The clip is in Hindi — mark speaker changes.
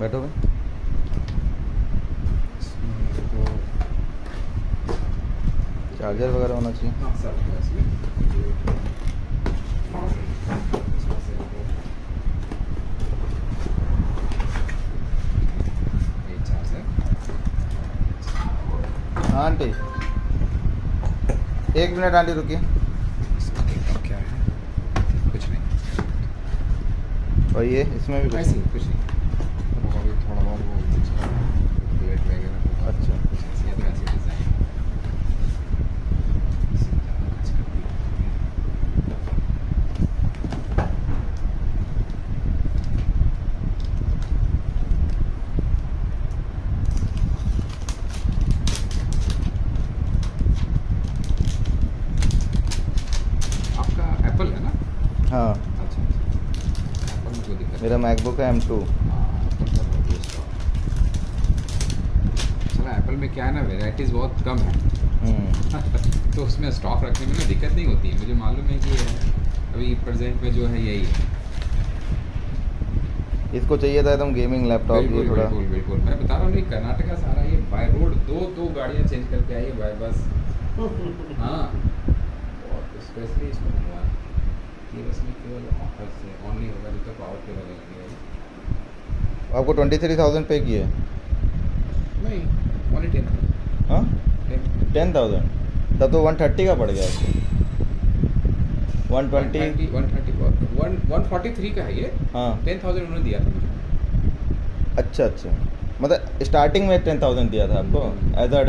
Speaker 1: बैठो भाई।
Speaker 2: तो
Speaker 1: चार्जर वगैरह होना चाहिए।
Speaker 2: हाँ सर,
Speaker 1: हाँ आंटी, एक मिनट आंटी रुकिए।
Speaker 2: क्या है? कुछ नहीं।
Speaker 1: और ये इसमें भी कुछ
Speaker 2: ऐसे
Speaker 1: नहीं।
Speaker 2: कुछ नहीं, वो अभी थोड़ा बहुत वो प्लेट वगैरह।
Speaker 1: अच्छा।
Speaker 2: कुछ ऐसी है तो ऐसी डिज़ाइन। आपका एप्पल है ना?
Speaker 1: हाँ,
Speaker 2: अच्छा अच्छा, एप्पल में कोई दिक्कत
Speaker 1: मेरा मैकबुक है M2।
Speaker 2: चला, एप्पल में क्या है ना, वेराइटीज़ बहुत कम है। तो उसमें स्टॉक रखने में ना दिक्कत नहीं होती है। मुझे मालूम है कि अभी प्रेजेंट में जो है यही है।
Speaker 1: इसको चाहिए था एकदम गेमिंग लैपटॉप। ये
Speaker 2: बिल्कुल
Speaker 1: थोड़ा
Speaker 2: बिल्कुल बिल्कुल, मैं बता रहा हूँ, नहीं कर्नाटका से आ रहा है ये बाय रोड, दो गाड़ियाँ चेंज करके आई है बाय बस। हाँ, और स्पेशली इसको मंगवा ये बस में केवल ऑफर से ऑन नहीं होगा जब तक पावर केबल लगेगा।
Speaker 1: आपको 23,000 पे किए।
Speaker 2: नहीं, ओनली 10,000।
Speaker 1: हाँ 10,000, तब तो 130 का पड़ गया आपको। 120।
Speaker 2: 143 का है ये।
Speaker 1: हाँ
Speaker 2: 10,000 उन्होंने दिया था मुझे।
Speaker 1: अच्छा अच्छा, मतलब स्टार्टिंग में 10,000 दिया था आपको एज अ